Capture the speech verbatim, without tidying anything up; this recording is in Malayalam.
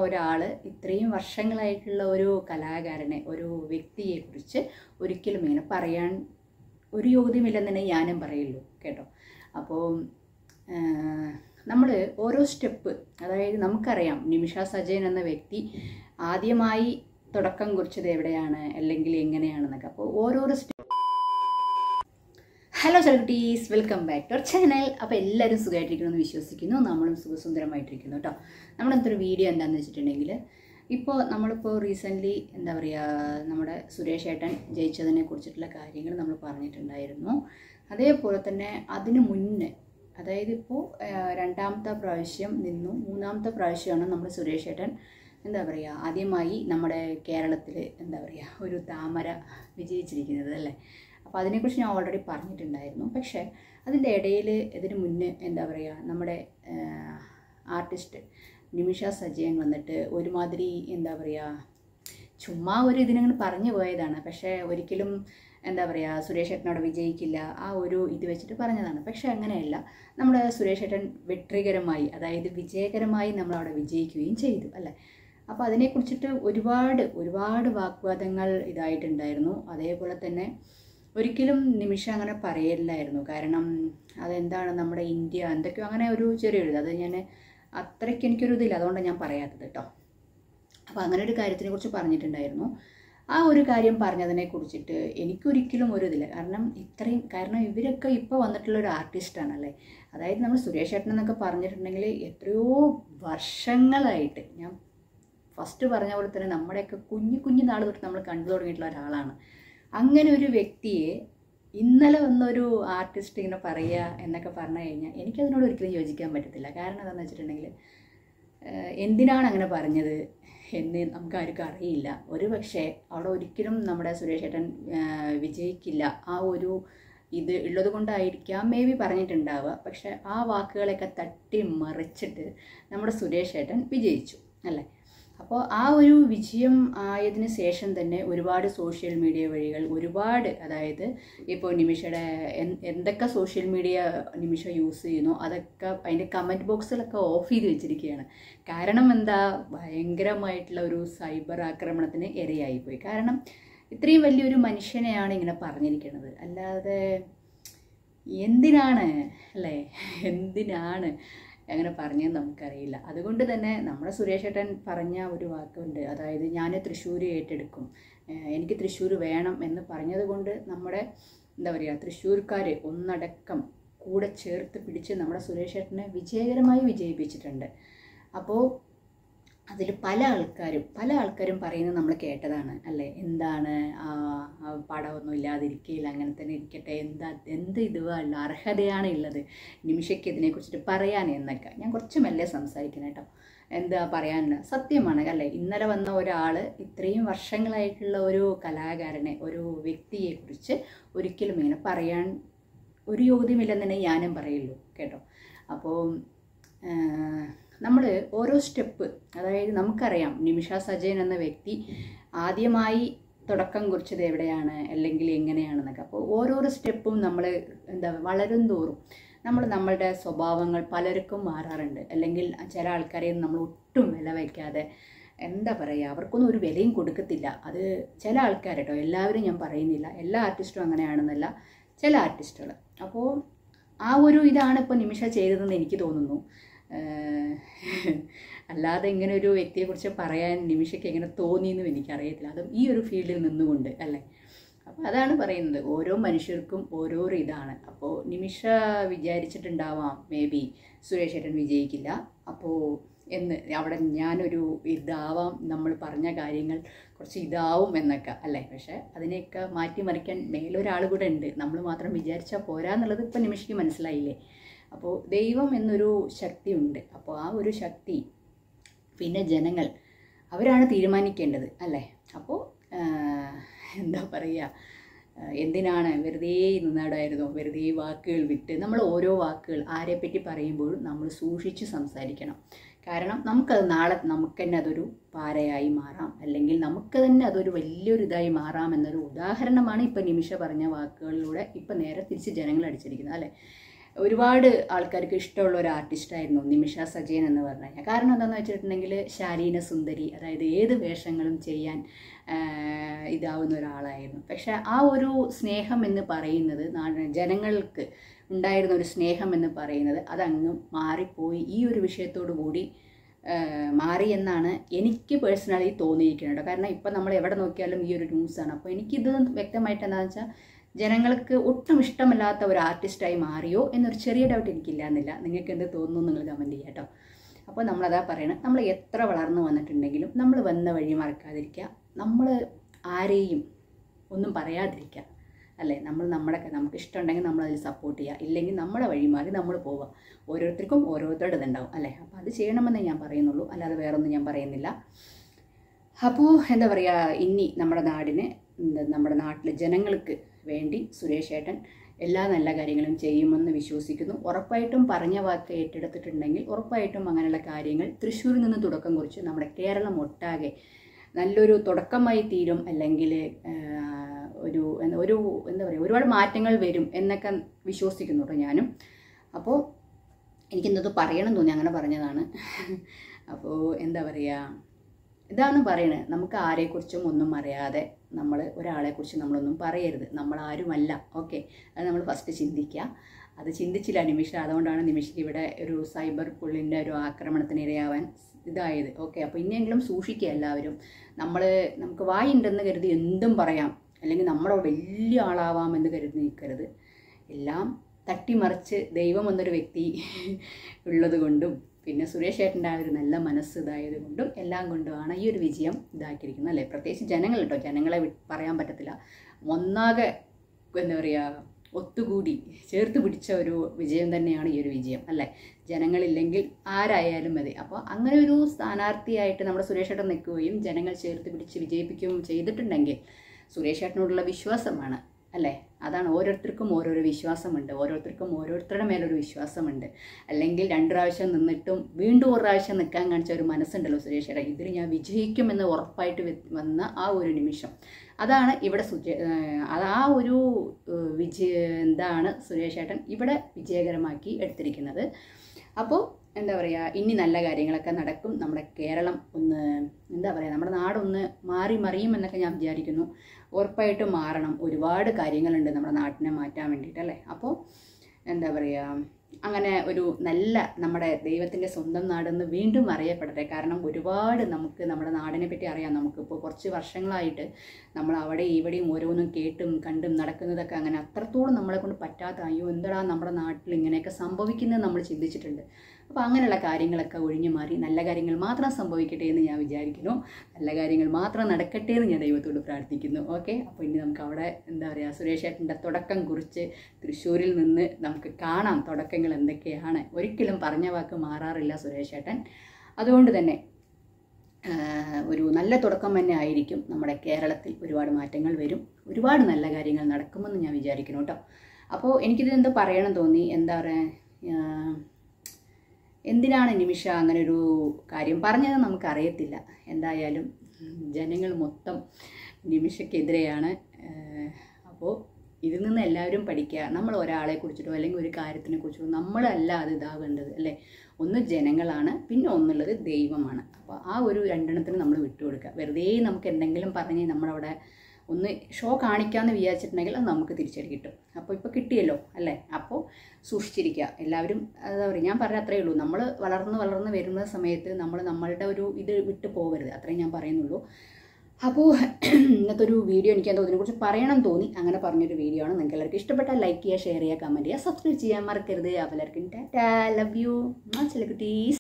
ഒരാൾ ഇത്രയും വർഷങ്ങളായിട്ടുള്ള ഒരു കലാകാരനെ, ഒരു വ്യക്തിയെക്കുറിച്ച് ഒരിക്കലും ഇങ്ങനെ പറയാൻ ഒരു യോഗ്യതയുമില്ലെന്ന് തന്നെ ഞാനും പറയുള്ളൂ കേട്ടോ. അപ്പോൾ നമ്മൾ ഓരോ സ്റ്റെപ്പ്, അതായത് നമുക്കറിയാം നിമിഷ സജയൻ എന്ന വ്യക്തി ആദ്യമായി തുടക്കം കുറിച്ചത് എവിടെയാണ് അല്ലെങ്കിൽ എങ്ങനെയാണെന്നൊക്കെ. അപ്പോൾ ഓരോരോ step. Hello celebrities, welcome back to our channel. അപ്പോൾ എല്ലാവരും സുഖമായിട്ടിരിക്കണമെന്ന് വിശ്വസിക്കുന്നു. നമ്മളും സുഖസുന്ദരമായിട്ടിരിക്കുന്നു കേട്ടോ. നമ്മളെന്തൊരു വീഡിയോ എന്താണെന്ന് വെച്ചിട്ടുണ്ടെങ്കിൽ, ഇപ്പോൾ നമ്മളിപ്പോൾ റീസെൻ്റ്ലി എന്താ പറയുക, നമ്മുടെ സുരേഷ് ഏട്ടൻ ജയിച്ചതിനെ കുറിച്ചിട്ടുള്ള കാര്യങ്ങൾ നമ്മൾ പറഞ്ഞിട്ടുണ്ടായിരുന്നു. അതേപോലെ തന്നെ അതിന് മുന്നേ, അതായത് ഇപ്പോൾ രണ്ടാമത്തെ പ്രാവശ്യം നിന്നു, മൂന്നാമത്തെ പ്രാവശ്യമാണ് നമ്മൾ സുരേഷ് ഏട്ടൻ എന്താ പറയുക ആദ്യമായി നമ്മുടെ കേരളത്തിൽ എന്താ പറയുക ഒരു താമര വിജയിച്ചിരിക്കുന്നത് അല്ലേ. അപ്പോൾ അതിനെക്കുറിച്ച് ഞാൻ ഓൾറെഡി പറഞ്ഞിട്ടുണ്ടായിരുന്നു. പക്ഷേ അതിൻ്റെ ഇടയിൽ ഇതിന് മുന്നേ എന്താ പറയുക നമ്മുടെ ആർട്ടിസ്റ്റ് നിമിഷ സജയൻ വന്നിട്ട് ഒരുമാതിരി എന്താ പറയുക ചുമ്മാ ഒരു ഇതിനങ്ങനെ പറഞ്ഞു പോയതാണ്. പക്ഷേ ഒരിക്കലും എന്താ പറയുക സുരേഷ് ഏട്ടനോട് വിജയിക്കില്ല ആ ഒരു ഇത് വെച്ചിട്ട് പറഞ്ഞതാണ്. പക്ഷേ അങ്ങനെയല്ല, നമ്മുടെ സുരേഷ് ഏട്ടൻ വെട്രികരമായി, അതായത് വിജയകരമായി നമ്മളവിടെ വിജയിക്കുകയും ചെയ്തു അല്ലേ. അപ്പോൾ അതിനെക്കുറിച്ചിട്ട് ഒരുപാട് ഒരുപാട് വാഗ്വാദങ്ങൾ ഇതായിട്ടുണ്ടായിരുന്നു. അതേപോലെ തന്നെ ഒരിക്കലും നിമിഷ അങ്ങനെ പറയില്ലായിരുന്നു. കാരണം അതെന്താണ് നമ്മുടെ ഇന്ത്യ എന്തൊക്കെയോ അങ്ങനെ ഒരു ചെറിയൊരു ഇത്, അത് ഞാൻ അത്രയ്ക്ക് എനിക്കൊരു ഇതില്ല, അതുകൊണ്ടാണ് ഞാൻ പറയാത്തത് കേട്ടോ. അപ്പോൾ അങ്ങനെ ഒരു കാര്യത്തിനെ കുറിച്ച് പറഞ്ഞിട്ടുണ്ടായിരുന്നു. ആ ഒരു കാര്യം പറഞ്ഞതിനെ കുറിച്ചിട്ട് എനിക്കൊരിക്കലും ഒരു ഇതില്ല. കാരണം ഇത്രയും കാരണം ഇവരൊക്കെ ഇപ്പോൾ വന്നിട്ടുള്ള ഒരു ആർട്ടിസ്റ്റാണല്ലേ. അതായത് നമ്മൾ സുരേഷ് ഏട്ടൻ എന്നൊക്കെ പറഞ്ഞിട്ടുണ്ടെങ്കിൽ എത്രയോ വർഷങ്ങളായിട്ട്, ഞാൻ ഫസ്റ്റ് പറഞ്ഞ പോലെ തന്നെ നമ്മുടെയൊക്കെ കുഞ്ഞു കുഞ്ഞു നാൾ തൊട്ട് നമ്മൾ കണ്ടു തുടങ്ങിയിട്ടുള്ള ഒരാളാണ്. അങ്ങനെ ഒരു വ്യക്തിയെ ഇന്നലെ വന്നൊരു ആർട്ടിസ്റ്റ് ഇങ്ങനെ പറയുക എന്നൊക്കെ പറഞ്ഞു കഴിഞ്ഞാൽ എനിക്കതിനോട് ഒരിക്കലും യോജിക്കാൻ പറ്റത്തില്ല. കാരണം എന്താണെന്ന് വെച്ചിട്ടുണ്ടെങ്കിൽ എന്തിനാണ് അങ്ങനെ പറഞ്ഞത് എന്ന് നമുക്കാർക്കും അറിയില്ല. ഒരു പക്ഷേ അവിടെ ഒരിക്കലും നമ്മുടെ സുരേഷ് ഏട്ടൻ വിജയിക്കില്ല ആ ഒരു ഇത് ഉള്ളത് കൊണ്ടായിരിക്കാം മേ ബി പറഞ്ഞിട്ടുണ്ടാവുക. പക്ഷേ ആ വാക്കുകളൊക്കെ തട്ടി മറിച്ചിട്ട് നമ്മുടെ സുരേഷ് ഏട്ടൻ വിജയിച്ചു അല്ലേ. അപ്പോൾ ആ ഒരു വിജയം ആയതിന് ശേഷം തന്നെ ഒരുപാട് സോഷ്യൽ മീഡിയ വഴികൾ ഒരുപാട്, അതായത് ഇപ്പോൾ നിമിഷയുടെ എന്തൊക്കെ സോഷ്യൽ മീഡിയ നിമിഷ യൂസ് ചെയ്യുന്നു അതൊക്കെ അതിൻ്റെ കമൻറ്റ് ബോക്സിലൊക്കെ ഓഫ് ചെയ്ത് വെച്ചിരിക്കുകയാണ്. കാരണം എന്താ, ഭയങ്കരമായിട്ടുള്ള ഒരു സൈബർ ആക്രമണത്തിന് ഇരയായിപ്പോയി. കാരണം ഇത്രയും വലിയൊരു മനുഷ്യനെയാണ് ഇങ്ങനെ പറഞ്ഞിരിക്കുന്നത്. അല്ലാതെ എന്തിനാണ് അല്ലേ, എന്തിനാണ് അങ്ങനെ പറഞ്ഞതെന്ന് നമുക്കറിയില്ല. അതുകൊണ്ട് തന്നെ നമ്മുടെ സുരേഷ് ഏട്ടൻ പറഞ്ഞ ഒരു വാക്കുണ്ട്, അതായത് ഞാൻ തൃശ്ശൂർ ഏറ്റെടുക്കും, എനിക്ക് തൃശ്ശൂർ വേണം എന്ന് പറഞ്ഞത് കൊണ്ട് നമ്മുടെ എന്താ പറയുക തൃശ്ശൂർക്കാർ ഒന്നടക്കം കൂടെ ചേർത്ത് പിടിച്ച് നമ്മുടെ സുരേഷ് ഏട്ടനെ വിജയകരമായി വിജയിപ്പിച്ചിട്ടുണ്ട്. അപ്പോൾ അതിൽ പല ആൾക്കാരും പല ആൾക്കാരും പറയുന്നത് നമ്മൾ കേട്ടതാണ് അല്ലേ. എന്താണ് പടമൊന്നും ഇല്ലാതിരിക്കില്ല, അങ്ങനെ തന്നെ ഇരിക്കട്ടെ, എന്താ എന്ത് ഇതുവല്ല അർഹതയാണ് ഉള്ളത് നിമിഷയ്ക്ക് ഇതിനെക്കുറിച്ചിട്ട് പറയാൻ എന്നൊക്കെ. ഞാൻ കുറച്ച് മെല്ലെ സംസാരിക്കണം കേട്ടോ. എന്താ പറയാനുള്ളത്, സത്യമാണ് അല്ലേ. ഇന്നലെ വന്ന ഒരാൾ ഇത്രയും വർഷങ്ങളായിട്ടുള്ള ഒരു കലാകാരനെ, ഒരു വ്യക്തിയെക്കുറിച്ച് ഒരിക്കലും ഇങ്ങനെ പറയാൻ ഒരു യോഗ്യതയുമില്ലെന്ന് തന്നെ ഞാനും പറയുള്ളൂ കേട്ടോ. അപ്പോൾ നമ്മൾ ഓരോ സ്റ്റെപ്പ്, അതായത് നമുക്കറിയാം നിമിഷ സജയൻ എന്ന വ്യക്തി ആദ്യമായി തുടക്കം കുറിച്ചത് എവിടെയാണ് അല്ലെങ്കിൽ എങ്ങനെയാണെന്നൊക്കെ. അപ്പോൾ ഓരോരോ സ്റ്റെപ്പും നമ്മൾ എന്താ വളരും തോറും നമ്മൾ നമ്മളുടെ സ്വഭാവങ്ങൾ പലർക്കും മാറാറുണ്ട്. അല്ലെങ്കിൽ ചില ആൾക്കാരെയും നമ്മൾ ഒട്ടും വില വയ്ക്കാതെ എന്താ പറയുക അവർക്കൊന്നും ഒരു വിലയും കൊടുക്കത്തില്ല. അത് ചില ആൾക്കാർ കേട്ടോ, എല്ലാവരും ഞാൻ പറയുന്നില്ല, എല്ലാ ആർട്ടിസ്റ്റും അങ്ങനെയാണെന്നല്ല, ചില ആർട്ടിസ്റ്റുകൾ. അപ്പോൾ ആ ഒരു ഇതാണ് ഇപ്പോൾ നിമിഷ ചെയ്തതെന്ന് എനിക്ക് തോന്നുന്നു. അല്ലാതെ ഇങ്ങനെ ഒരു വ്യക്തിയെക്കുറിച്ച് പറയാൻ നിമിഷയ്ക്ക് എങ്ങനെ തോന്നിയെന്നും എനിക്കറിയത്തില്ല, അതും ഈ ഒരു ഫീൽഡിൽ നിന്നുകൊണ്ട് അല്ലേ. അപ്പോൾ അതാണ് പറയുന്നത്, ഓരോ മനുഷ്യർക്കും ഓരോരോ ഇതാണ്. അപ്പോൾ നിമിഷ വിചാരിച്ചിട്ടുണ്ടാവാം മേ ബി സുരേഷ് ഏട്ടൻ വിജയിക്കില്ല അപ്പോൾ എന്ന്, അവിടെ ഞാനൊരു ഇതാവാം, നമ്മൾ പറഞ്ഞ കാര്യങ്ങൾ കുറച്ച് ഇതാവും എന്നൊക്കെ അല്ലേ. പക്ഷേ അതിനെയൊക്കെ മാറ്റിമറിക്കാൻ മേലൊരാൾ കൂടെ ഉണ്ട്, നമ്മൾ മാത്രം വിചാരിച്ചാൽ പോരാ എന്നുള്ളത് ഇപ്പം നിമിഷയ്ക്ക് മനസ്സിലായില്ലേ. അപ്പോൾ ദൈവം എന്നൊരു ശക്തി ഉണ്ട്. അപ്പോൾ ആ ഒരു ശക്തി പിന്നെ ജനങ്ങൾ അവരാണ് തീരുമാനിക്കേണ്ടത് അല്ലേ. അപ്പോൾ എന്താ പറയുക, എന്തിനാണ് വെറുതെ നിന്നാടായിരുന്നോ, വെറുതെ വാക്കുകൾ വിട്ട് നമ്മൾ ഓരോ വാക്കുകൾ ആരെപ്പറ്റി പറയുമ്പോഴും നമ്മൾ സൂക്ഷിച്ച് സംസാരിക്കണം. കാരണം നമുക്കത് നാളെ നമുക്ക് തന്നെ അതൊരു പാരയായി മാറാം, അല്ലെങ്കിൽ നമുക്ക് തന്നെ അതൊരു വലിയൊരു ഇതായി മാറാം എന്നൊരു ഉദാഹരണമാണ് ഇപ്പം നിമിഷ പറഞ്ഞ വാക്കുകളിലൂടെ ഇപ്പം നേരെ തിരിച്ച് ജനങ്ങൾ അടിച്ചിരിക്കുന്നത് അല്ലേ. ഒരുപാട് ആൾക്കാർക്ക് ഇഷ്ടമുള്ള ഒരു ആർട്ടിസ്റ്റായിരുന്നു നിമിഷ സജയൻ എന്ന് പറഞ്ഞു കഴിഞ്ഞാൽ. കാരണം എന്താണെന്ന് വെച്ചിട്ടുണ്ടെങ്കിൽ ശാലീന സുന്ദരി, അതായത് ഏത് വേഷങ്ങളും ചെയ്യാൻ ഇതാവുന്ന ഒരാളായിരുന്നു. പക്ഷെ ആ ഒരു സ്നേഹം എന്ന് പറയുന്നത്, ജനങ്ങൾക്ക് ഉണ്ടായിരുന്ന ഒരു സ്നേഹം എന്ന് പറയുന്നത് അതങ്ങ് മാറിപ്പോയി. ഈ ഒരു വിഷയത്തോടു കൂടി മാറി എന്നാണ് എനിക്ക് പേഴ്സണലി തോന്നിയിരിക്കുന്നത്. കാരണം ഇപ്പം നമ്മൾ എവിടെ നോക്കിയാലും ഈ ഒരു ന്യൂസാണ്. അപ്പോൾ എനിക്കിത് വ്യക്തമായിട്ട് എന്താണെന്ന് വെച്ചാൽ ജനങ്ങൾക്ക് ഒട്ടും ഇഷ്ടമല്ലാത്ത ഒരു ആർട്ടിസ്റ്റായി മാറിയോ എന്നൊരു ചെറിയ ഡൗട്ട് എനിക്കില്ല എന്നില്ല. നിങ്ങൾക്ക് എന്ത് തോന്നുന്നു നിങ്ങൾ കമൻറ്റ് ചെയ്യുക കേട്ടോ. അപ്പോൾ നമ്മളതാ പറയണത്, നമ്മൾ എത്ര വളർന്നു വന്നിട്ടുണ്ടെങ്കിലും നമ്മൾ വന്ന വഴി മറക്കാതിരിക്കുക, നമ്മൾ ആരെയും ഒന്നും പറയാതിരിക്കുക, അല്ലേ? നമ്മൾ നമ്മുടെ നമുക്ക് ഇഷ്ടമുണ്ടെങ്കിൽ നമ്മളതിൽ സപ്പോർട്ട് ചെയ്യുക, ഇല്ലെങ്കിൽ നമ്മുടെ വഴി മാറി നമ്മൾ പോവുക. ഓരോരുത്തർക്കും ഓരോരുത്തരുടെ ഇതുണ്ടാവും, അല്ലേ? അപ്പോൾ അത് ചെയ്യണമെന്നേ ഞാൻ പറയുന്നുള്ളൂ, അല്ലാതെ വേറൊന്നും ഞാൻ പറയുന്നില്ല. അപ്പോൾ എന്താ പറയുക, ഇനി നമ്മുടെ നാടിന് നമ്മുടെ നാട്ടിലെ ജനങ്ങൾക്ക് വേണ്ടി സുരേഷ് ഏട്ടൻ എല്ലാ നല്ല കാര്യങ്ങളും ചെയ്യുമെന്ന് വിശ്വസിക്കുന്നു. ഉറപ്പായിട്ടും പറഞ്ഞ വാക്ക് ഏറ്റെടുത്തിട്ടുണ്ടെങ്കിൽ ഉറപ്പായിട്ടും അങ്ങനെയുള്ള കാര്യങ്ങൾ തൃശ്ശൂരിൽ നിന്ന് തുടക്കം കുറിച്ച് നമ്മുടെ കേരളം ഒട്ടാകെ നല്ലൊരു തുടക്കമായി തീരും, അല്ലെങ്കിൽ ഒരു ഒരു എന്താ പറയുക ഒരുപാട് മാറ്റങ്ങൾ വരും എന്നൊക്കെ വിശ്വസിക്കുന്നു കേട്ടോ ഞാനും. അപ്പോൾ എനിക്കെന്തോ പറയണം തോന്നി, അങ്ങനെ പറഞ്ഞതാണ്. അപ്പോൾ എന്താ പറയുക, ഇതാണ് പറയണത്, നമുക്ക് ആരെക്കുറിച്ചും ഒന്നും അറിയാതെ നമ്മൾ ഒരാളെക്കുറിച്ച് നമ്മളൊന്നും പറയരുത്. നമ്മളാരുമല്ല, ഓക്കെ? അത് നമ്മൾ ഫസ്റ്റ് ചിന്തിക്കുക. അത് ചിന്തിച്ചില്ല നിമിഷ, അതുകൊണ്ടാണ് നിമിഷയ്ക്ക് ഇവിടെ ഒരു സൈബർ പുള്ളിൻ്റെ ഒരു ആക്രമണത്തിന് ഇരയാവാൻ ഇതായത്, ഓക്കെ? അപ്പോൾ ഇനിയെങ്കിലും സൂക്ഷിക്കുക എല്ലാവരും. നമ്മൾ നമുക്ക് വായുണ്ടെന്ന് കരുതി എന്തും പറയാം, അല്ലെങ്കിൽ നമ്മളോ വലിയ ആളാവാമെന്ന് കരുതി നിൽക്കരുത്. എല്ലാം തട്ടിമറിച്ച് ദൈവം എന്നൊരു വ്യക്തി ഉള്ളത് കൊണ്ടും പിന്നെ സുരേഷ് ഏട്ടൻ്റെ ആ ഒരു നല്ല മനസ്സ് ഇതായത് കൊണ്ടും എല്ലാം കൊണ്ടുമാണ് ഈ ഒരു വിജയം ഇതാക്കിയിരിക്കുന്നത്, അല്ലേ? പ്രത്യേകിച്ച് ജനങ്ങൾ കേട്ടോ, ജനങ്ങളെ പറയാൻ പറ്റത്തില്ല. ഒന്നാകെ എന്താ പറയുക ഒത്തുകൂടി ചേർത്ത് പിടിച്ച ഒരു വിജയം തന്നെയാണ് ഈ ഒരു വിജയം, അല്ലേ? ജനങ്ങളില്ലെങ്കിൽ ആരായാലും മതി. അപ്പോൾ അങ്ങനെ ഒരു സ്ഥാനാർത്ഥിയായിട്ട് നമ്മുടെ സുരേഷ് ഏട്ടൻ നിൽക്കുകയും ജനങ്ങൾ ചേർത്ത് പിടിച്ച് വിജയിപ്പിക്കുകയും ചെയ്തിട്ടുണ്ടെങ്കിൽ സുരേഷ് ഏട്ടനോടുള്ള വിശ്വാസമാണ്, അല്ലേ? അതാണ്, ഓരോരുത്തർക്കും ഓരോരോ വിശ്വാസമുണ്ട്, ഓരോരുത്തർക്കും ഓരോരുത്തരുടെ മേലൊരു വിശ്വാസമുണ്ട്. അല്ലെങ്കിൽ രണ്ട് പ്രാവശ്യം നിന്നിട്ടും വീണ്ടും ഒരു പ്രാവശ്യം നിൽക്കാൻ കാണിച്ച ഒരു മനസ്സുണ്ടല്ലോ സുരേഷ് ഏട്ടൻ, ഇതിൽ ഞാൻ വിജയിക്കുമെന്ന് ഉറപ്പായിട്ട് വന്ന ആ ഒരു നിമിഷം, അതാണ് ഇവിടെ സുജ അത് ആ ഒരു വിജയ എന്താണ് സുരേഷ് ഏട്ടൻ ഇവിടെ വിജയകരമാക്കി എടുത്തിരിക്കുന്നത്. അപ്പോൾ എന്താ പറയുക, ഇനി നല്ല കാര്യങ്ങളൊക്കെ നടക്കും. നമ്മുടെ കേരളം ഒന്ന് എന്താ പറയുക, നമ്മുടെ നാടൊന്ന് മാറി മറിയും എന്നൊക്കെ ഞാൻ വിചാരിക്കുന്നു. ഉറപ്പായിട്ടും മാറണം. ഒരുപാട് കാര്യങ്ങളുണ്ട് നമ്മുടെ നാട്ടിനെ മാറ്റാൻ വേണ്ടിയിട്ട്, അല്ലേ? അപ്പോൾ എന്താ പറയുക, അങ്ങനെ ഒരു നല്ല നമ്മുടെ ദൈവത്തിൻ്റെ സ്വന്തം നാടെന്ന് വീണ്ടും അറിയപ്പെടട്ടെ. കാരണം ഒരുപാട് നമുക്ക് നമ്മുടെ നാടിനെ പറ്റി അറിയാം. നമുക്കിപ്പോൾ കുറച്ച് വർഷങ്ങളായിട്ട് നമ്മൾ അവിടെ ഇവിടെയും ഓരോന്നും കേട്ടും കണ്ടും നടക്കുന്നതൊക്കെ അങ്ങനെ അത്രത്തോളം നമ്മളെ കൊണ്ട് പറ്റാത്ത, അയ്യോ എന്താ നമ്മുടെ നാട്ടിൽ ഇങ്ങനെയൊക്കെ സംഭവിക്കുന്നത് നമ്മൾ ചിന്തിച്ചിട്ടുണ്ട്. അപ്പോൾ അങ്ങനെയുള്ള കാര്യങ്ങളൊക്കെ ഒഴിഞ്ഞു മാറി നല്ല കാര്യങ്ങൾ മാത്രം സംഭവിക്കട്ടെ എന്ന് ഞാൻ വിചാരിക്കുന്നു. നല്ല കാര്യങ്ങൾ മാത്രം നടക്കട്ടെ എന്ന് ഞാൻ ദൈവത്തോട് പ്രാർത്ഥിക്കുന്നു. ഓക്കെ, അപ്പോൾ ഇനി നമുക്ക് അവിടെ എന്താ പറയുക സുരേഷ് ഏട്ടൻ്റെ തുടക്കം കുറിച്ച് തൃശ്ശൂരിൽ നിന്ന് നമുക്ക് കാണാം തുടക്കങ്ങൾ എന്തൊക്കെയാണ്. ഒരിക്കലും പറഞ്ഞ വാക്ക് മാറാറില്ല സുരേഷ് ഏട്ടൻ. അതുകൊണ്ട് തന്നെ ഒരു നല്ല തുടക്കം തന്നെ ആയിരിക്കും. നമ്മുടെ കേരളത്തിൽ ഒരുപാട് മാറ്റങ്ങൾ വരും, ഒരുപാട് നല്ല കാര്യങ്ങൾ നടക്കുമെന്ന് ഞാൻ വിചാരിക്കുന്നു കേട്ടോ. അപ്പോൾ എനിക്കിത് എന്തോ പറയണം തോന്നി. എന്താ പറയുക, എന്തിനാണ് നിമിഷ അങ്ങനെ ഒരു കാര്യം പറഞ്ഞത് നമുക്കറിയത്തില്ല. എന്തായാലും ജനങ്ങൾ മൊത്തം നിമിഷയ്ക്കെതിരെയാണ്. അപ്പോൾ ഇതിൽ നിന്ന് എല്ലാവരും പഠിക്കുക. നമ്മൾ ഒരാളെ കുറിച്ചിട്ടോ അല്ലെങ്കിൽ ഒരു കാര്യത്തിനെ കുറിച്ചിട്ടോ നമ്മളല്ല അത് ഇതാവേണ്ടത്, അല്ലേ? ഒന്ന് ജനങ്ങളാണ്, പിന്നെ ഒന്നുള്ളത് ദൈവമാണ്. അപ്പോൾ ആ ഒരു രണ്ടെണ്ണത്തിന് നമ്മൾ വിട്ടുകൊടുക്കുക. വെറുതെ നമുക്ക് എന്തെങ്കിലും പറഞ്ഞ് നമ്മളവിടെ ഒന്ന് ഷോ കാണിക്കാമെന്ന് വിചാരിച്ചിട്ടുണ്ടെങ്കിൽ അത് നമുക്ക് തിരിച്ചടി കിട്ടും. അപ്പോൾ ഇപ്പോൾ കിട്ടിയല്ലോ, അല്ലേ? അപ്പോൾ സൂക്ഷിച്ചിരിക്കുക എല്ലാവരും. എന്താ പറയുക, ഞാൻ പറഞ്ഞ അത്രയേ ഉള്ളൂ. നമ്മൾ വളർന്ന് വളർന്ന് വരുന്ന സമയത്ത് നമ്മൾ നമ്മളുടെ ഒരു ഇത് വിട്ടു പോകരുത്, അത്രയും ഞാൻ പറയുന്നുള്ളൂ. അപ്പോൾ ഇന്നത്തെ ഒരു വീഡിയോ എനിക്ക് എന്തോ ഇതിനെക്കുറിച്ച് പറയണം തോന്നി, അങ്ങനെ പറഞ്ഞൊരു വീഡിയോ ആണ്. നിങ്ങൾക്ക് എല്ലാവർക്കും ഇഷ്ടപ്പെട്ടാൽ ലൈക്ക് ചെയ്യുക, ഷെയർ ചെയ്യുക, കമൻറ്റ് ചെയ്യുക, സബ്സ്ക്രൈബ് ചെയ്യാൻ മറക്കരുത്. അപ്പോൾ എല്ലാവർക്കും ടാറ്റാ, ലവ് യു, ചില കുട്ടീസ്.